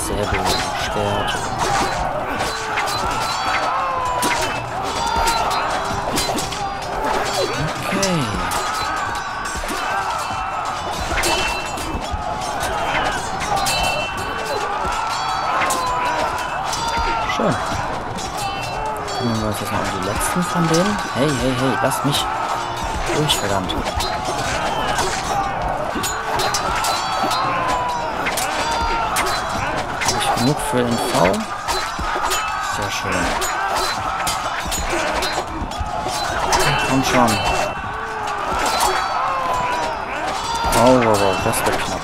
Säbel, Schwert. Okay. Schön. Kümmern wir uns jetzt mal um die letzten von denen. Hey, hey, hey, lass mich durch, verdammt. Habe ich genug für den V? Sehr schön. Komm schon. Oh, wow, wow, das wird knapp.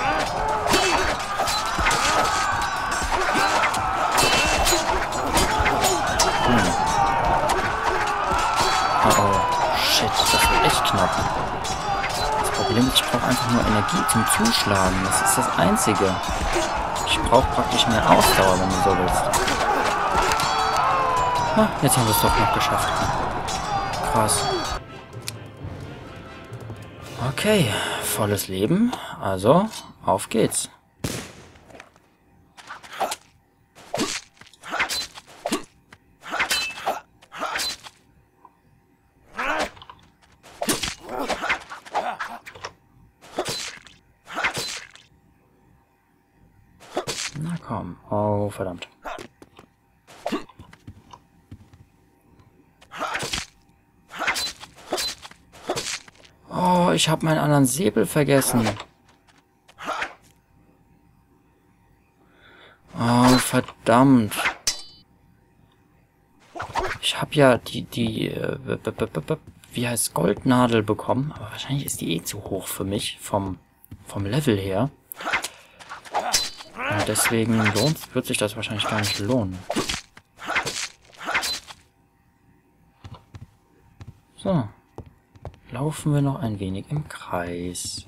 Oh, oh, shit, das wird echt knapp. Das Problem ist, ich brauche einfach nur Energie zum Zuschlagen. Das ist das Einzige. Ich brauche praktisch mehr Ausdauer, wenn du so willst. Ah, jetzt haben wir es doch noch geschafft. Krass. Okay, volles Leben. Also, auf geht's. Na komm. Oh, verdammt. Oh, ich habe meinen anderen Säbel vergessen. Oh, verdammt. Ich habe ja wie heißt Goldnadel bekommen, aber wahrscheinlich ist die eh zu hoch für mich vom Level her. Und deswegen wird sich das wahrscheinlich gar nicht lohnen. So. Laufen wir noch ein wenig im Kreis.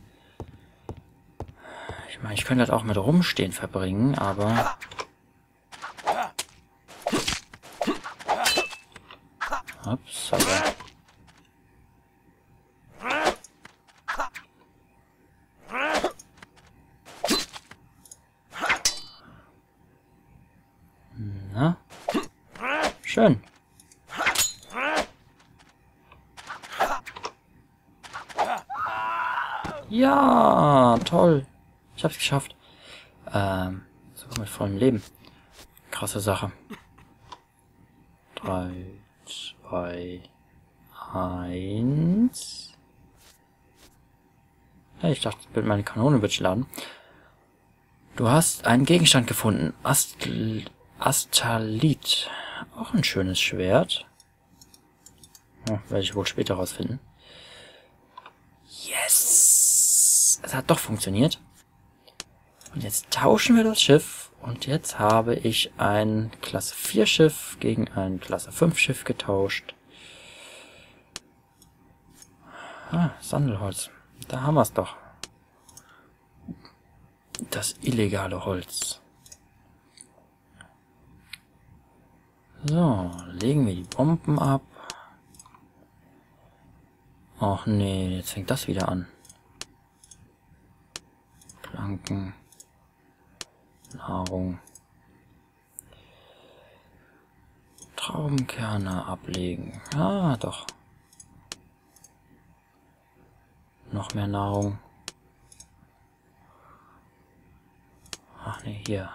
Ich meine, ich könnte das auch mit Rumstehen verbringen, aber... Ups, aber... Na? Schön. Ja, toll. Ich hab's geschafft. So mit vollem Leben. Krasse Sache. 3, 2, 1. Hey, ich dachte, meine Kanone wird laden. Du hast einen Gegenstand gefunden. Astalit. Auch ein schönes Schwert. Oh, werde ich wohl später rausfinden. Yes! Es hat doch funktioniert. Und jetzt tauschen wir das Schiff. Und jetzt habe ich ein Klasse 4 Schiff gegen ein Klasse 5 Schiff getauscht. Ah, Sandelholz. Da haben wir es doch. Das illegale Holz. So, legen wir die Bomben ab. Och nee, jetzt fängt das wieder an. Planken. Nahrung. Traubenkerne ablegen. Ah, doch. Noch mehr Nahrung. Ach nee, hier.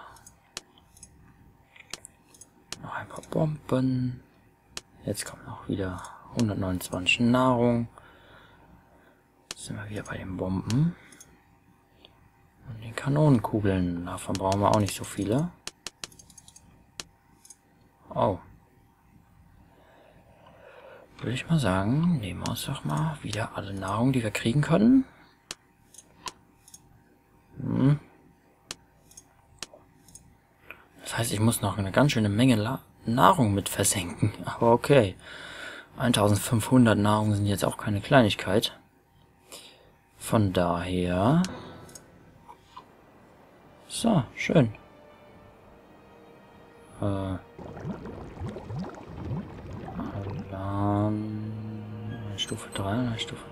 Noch ein paar Bomben. Jetzt kommt noch wieder 129 Nahrung. Jetzt sind wir wieder bei den Bomben. Und den Kanonenkugeln. Davon brauchen wir auch nicht so viele. Oh. Würde ich mal sagen, nehmen wir uns doch mal wieder alle Nahrung, die wir kriegen können. Das heißt, ich muss noch eine ganz schöne Menge Nahrung mit versenken. Aber okay. 1500 Nahrung sind jetzt auch keine Kleinigkeit. Von daher... So, schön. Alarm... Stufe 3, Stufe...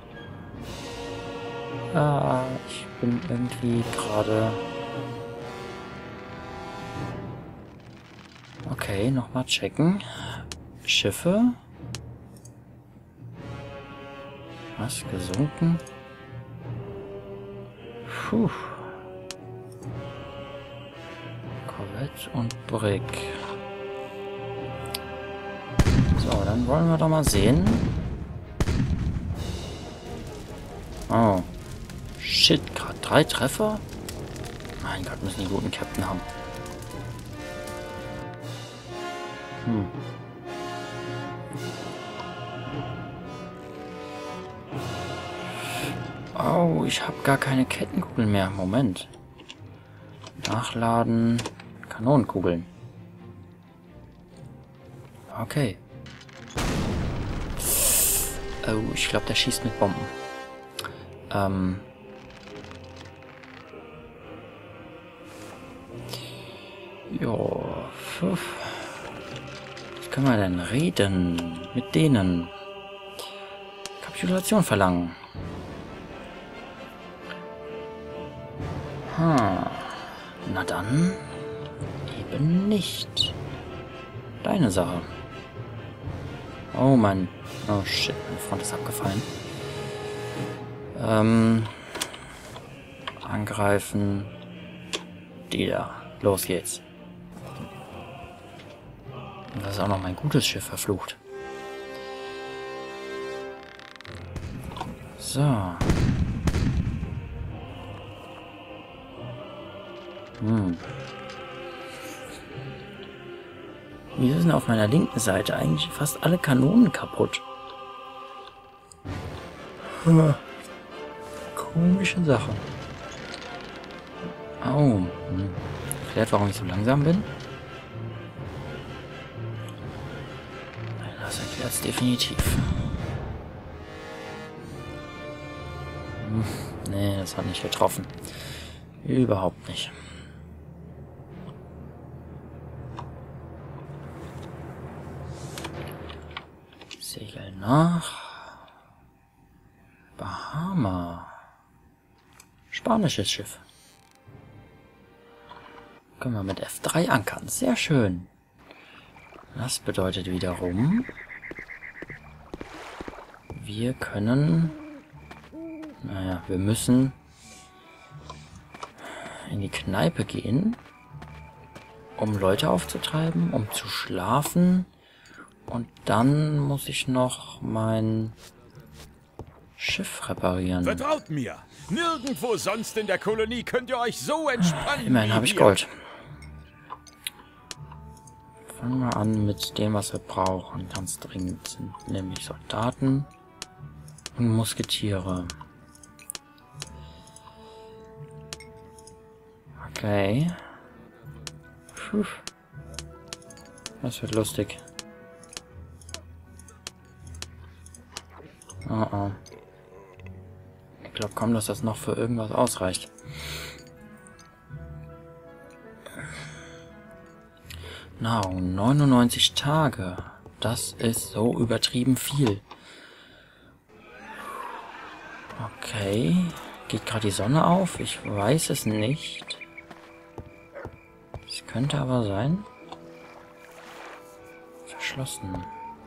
Ah, ich bin irgendwie gerade... Okay, nochmal checken. Schiffe. Was? Gesunken? Puh. Corvette und Brick. So, dann wollen wir doch mal sehen. Oh. Shit, gerade 3 Treffer? Mein Gott, müssen die guten Captain haben. Oh, ich habe gar keine Kettenkugeln mehr. Moment. Nachladen. Kanonenkugeln. Okay. Oh, ich glaube, der schießt mit Bomben. Jo. Was können wir denn reden? Mit denen. Kapitulation verlangen. Na dann. Eben nicht. Deine Sache. Oh Mann. Oh shit, meine Front ist abgefallen. Angreifen. Die da. Los geht's. Und das ist auch noch mein gutes Schiff, verflucht. So. Wieso sind auf meiner linken Seite eigentlich fast alle Kanonen kaputt? Komische Sache. Oh. Erklärt, warum ich so langsam bin? Das erklärt es definitiv. Nee, das hat nicht getroffen. Überhaupt nicht. Segel nach. Bahama. Spanisches Schiff. Können wir mit F3 ankern. Sehr schön. Das bedeutet wiederum, wir können... Naja, wir müssen in die Kneipe gehen, um Leute aufzutreiben, um zu schlafen. Und dann muss ich noch mein Schiff reparieren. Vertraut mir! Nirgendwo sonst in der Kolonie könnt ihr euch so entspannen. Immerhin habe ich Gold. Fangen wir an mit dem, was wir brauchen. Ganz dringend sind nämlich Soldaten und Musketiere. Okay. Puh. Das wird lustig. Oh oh. Ich glaube kaum, dass das noch für irgendwas ausreicht. Nahrung, 99 Tage. Das ist so übertrieben viel. Okay. Geht gerade die Sonne auf? Ich weiß es nicht. Es könnte aber sein. Verschlossen.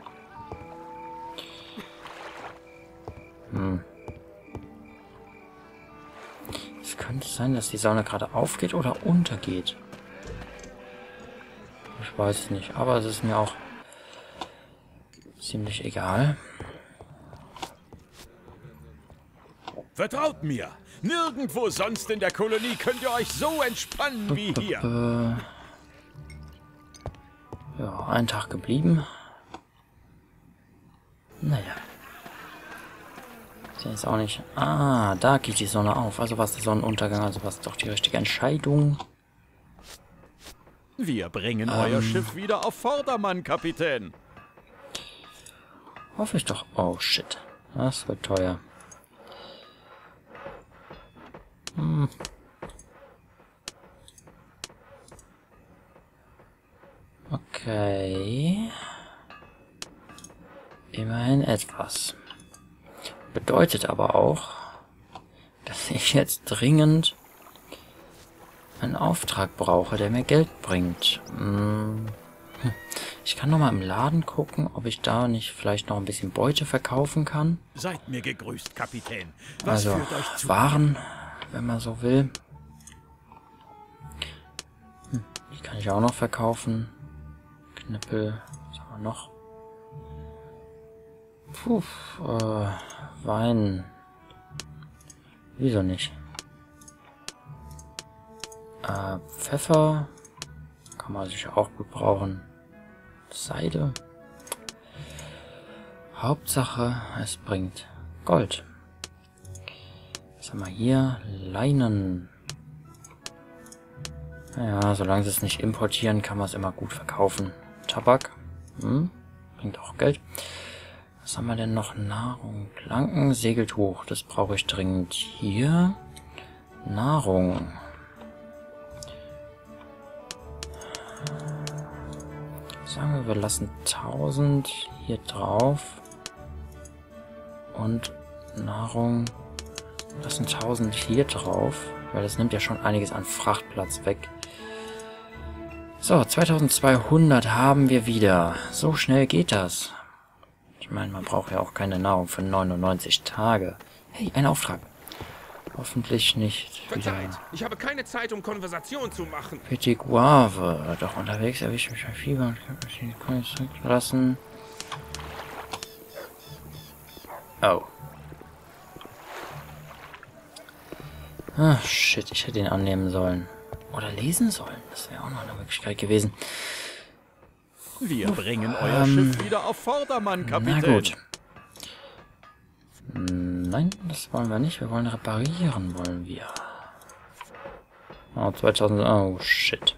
Es könnte sein, dass die Sonne gerade aufgeht oder untergeht. Ich weiß es nicht, aber es ist mir auch ziemlich egal. Vertraut mir! Nirgendwo sonst in der Kolonie könnt ihr euch so entspannen wie hier. Ja, ein Tag geblieben. Naja. Ist ja jetzt auch nicht... Ah, da geht die Sonne auf. Also war es der Sonnenuntergang, also war es doch die richtige Entscheidung. Wir bringen euer Schiff wieder auf Vordermann, Kapitän. Hoffe ich doch. Oh, shit. Das wird teuer. Okay. Immerhin etwas. Bedeutet aber auch, dass ich jetzt dringend einen Auftrag brauche, der mir Geld bringt. Ich kann noch mal im Laden gucken, ob ich da nicht vielleicht noch ein bisschen Beute verkaufen kann. Seid mir gegrüßt, Kapitän. Was führt euch zu? Waren, wenn man so will. Die kann ich auch noch verkaufen. Knüppel, was haben wir noch? Puh, Wein. Wieso nicht? Pfeffer kann man sicher auch gut brauchen. Seide. Hauptsache, es bringt Gold. Was haben wir hier? Leinen. Naja, solange sie es nicht importieren, kann man es immer gut verkaufen. Tabak. Bringt auch Geld. Was haben wir denn noch? Nahrung. Planken, Segeltuch. Das brauche ich dringend. Hier. Nahrung. Sagen wir lassen 1000 hier drauf. Und Nahrung lassen 1000 hier drauf. Weil das nimmt ja schon einiges an Frachtplatz weg. So, 2200 haben wir wieder. So schnell geht das. Ich meine, man braucht ja auch keine Nahrung für 99 Tage. Hey, ein Auftrag. Hoffentlich nicht wieder. Verzeiht, ich habe keine Zeit, um Konversation zu machen. Petit Guave. Doch unterwegs erwische ich mich bei Fieber und kann mich nicht zurücklassen. Oh. Ah, shit, ich hätte ihn annehmen sollen. Oder lesen sollen. Das wäre auch noch eine Möglichkeit gewesen. Wir bringen euer Schiff wieder auf Vordermann, Kapitän. Na gut. Nein, das wollen wir nicht. Wir wollen reparieren, wollen wir. Oh, 2000... Oh, shit.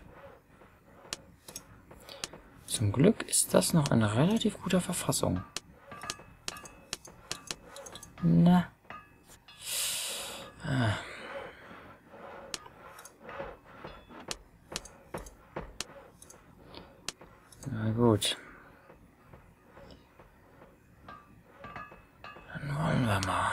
Zum Glück ist das noch in relativ guter Verfassung. Na. Na gut. Dann wollen wir mal.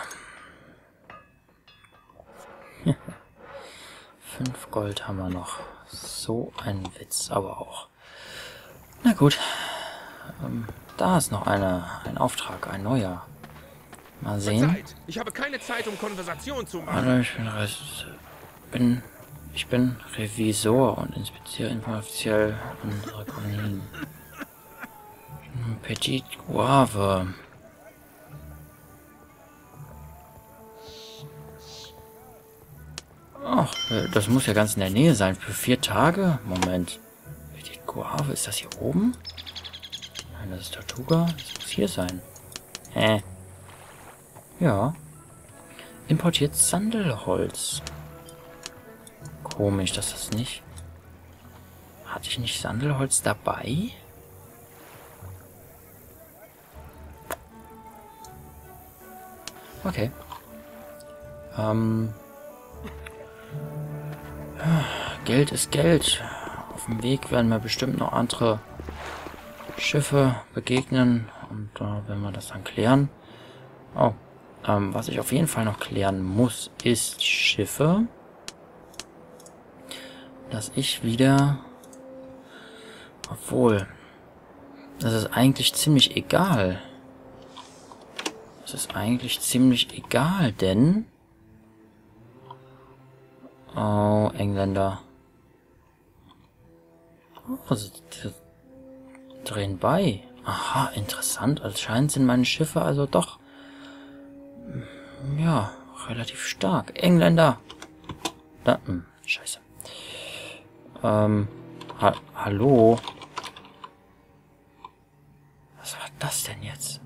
5 Gold haben wir noch. So ein Witz, aber auch. Na gut. Da ist noch ein Auftrag, ein neuer. Mal sehen. Verzeiht, ich habe keine Zeit, um Konversation zu machen. Hallo, ich bin Revisor und inspiziere inoffiziell unsere Kolonien. Petit Guave. Ach, das muss ja ganz in der Nähe sein. Für 4 Tage? Moment. Petit Guave, ist das hier oben? Nein, das ist Tortuga. Das muss hier sein. Ja. Importiert Sandelholz. Komisch, dass das nicht... Hatte ich nicht Sandelholz dabei? Okay. Geld ist Geld. Auf dem Weg werden mir bestimmt noch andere Schiffe begegnen. Und da werden wir das dann klären. Oh. Was ich auf jeden Fall noch klären muss, ist Schiffe. Dass ich wieder... Obwohl... Das ist eigentlich ziemlich egal. Das ist eigentlich ziemlich egal, denn... Oh, Engländer. Oh, sie drehen bei. Aha, interessant. Anscheinend sind meine Schiffe also doch... Ja, relativ stark. Engländer! Da, scheiße. Hallo? Was war das denn jetzt?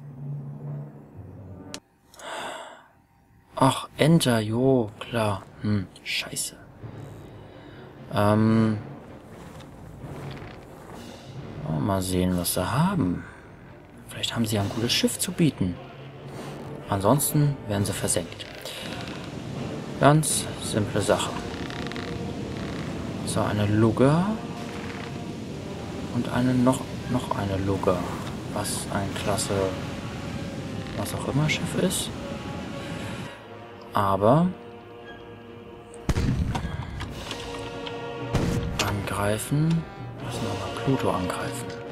Ach, Enter, jo, klar. Scheiße. Mal sehen, was sie haben. Vielleicht haben sie ja ein gutes Schiff zu bieten. Ansonsten werden sie versenkt. Ganz simple Sache. So, eine Lugger. Und eine noch eine Lugger. Was ein klasse... was auch immer Schiff ist. Aber... angreifen. Lassen wir mal Pluto angreifen.